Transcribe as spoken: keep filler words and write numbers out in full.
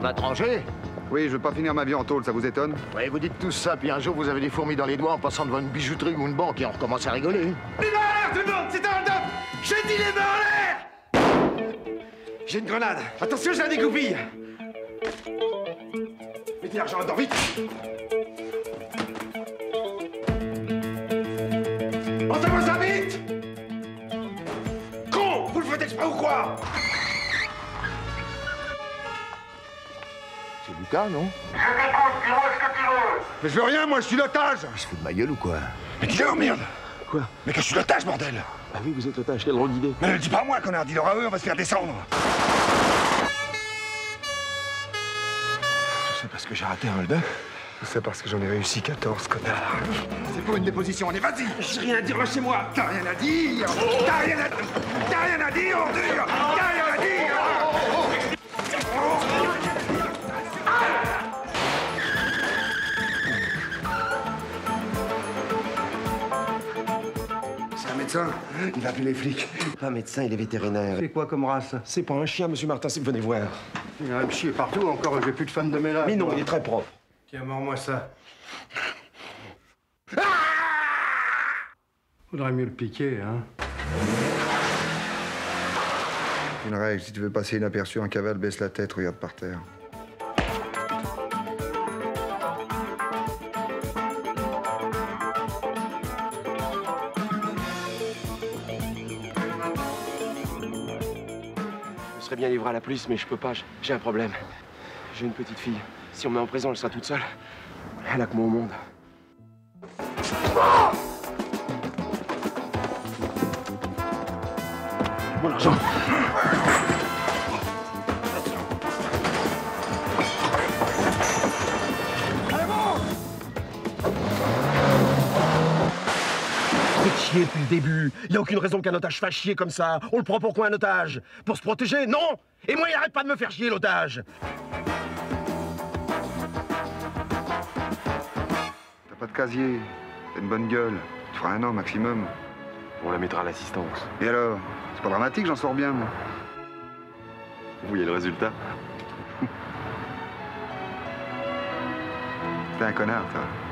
va trancher? Oui, je veux pas finir ma vie en tôle, ça vous étonne? Oui, vous dites tous ça, puis un jour vous avez des fourmis dans les doigts en passant devant une bijouterie ou une banque et on recommence à rigoler. Les mains en l'air, tout le monde! C'est un hold-up! J'ai dit les mains en l'air! J'ai une grenade. Attention, j'ai un dégoupille. Mettez l'argent là-dedans, vite! Montez-moi ça vite! Con! Vous le faites exprès ou quoi? C'est Lucas, non? Je t'écoute, dis-moi ce que tu veux. Mais je veux rien, moi, je suis l'otage! Il se fout de ma gueule ou quoi? Mais dis-leur, merde! Quoi? Mais que je suis l'otage, bordel! Ah oui, vous êtes l'otage, quelle drôle d'idée. Mais ne le dis pas à moi, connard, dis-leur à eux, on va se faire descendre! C'est parce que j'ai raté un hold-up. C'est parce que j'en ai réussi quatorze, connard. C'est pour une déposition, on est vas-y! J'ai rien à dire, lâchez-moi! T'as rien à dire! T'as rien à... T'as rien à dire, ordure! T'as rien à dire! C'est un médecin, il va appeler les flics. Pas médecin, il est vétérinaire. C'est quoi comme race? C'est pas un chien, monsieur Martin, c'est venez voir. Il va me chier partout, encore, j'ai plus de femme de ménage. Mais non, il est très propre. Tiens, mords-moi ça. Faudrait mieux le piquer, hein. Une règle, si tu veux passer inaperçu en cavale, baisse la tête, regarde par terre. Je serais bien livré à la police, mais je peux pas, j'ai un problème. J'ai une petite fille. Si on me met en prison, elle sera toute seule. Elle a que moi au monde. Mon argent. Faites chier depuis le début. Il n'y a aucune raison qu'un otage fasse chier comme ça. On le prend pourquoi un otage? Pour se protéger? Non! Et moi, il arrête pas de me faire chier, l'otage. T'as pas de casier, t'as une bonne gueule. Tu feras un an maximum. On la mettra à l'assistance. Et alors? C'est pas dramatique, j'en sors bien, moi. Vous voyez le résultat? T'es un connard, toi.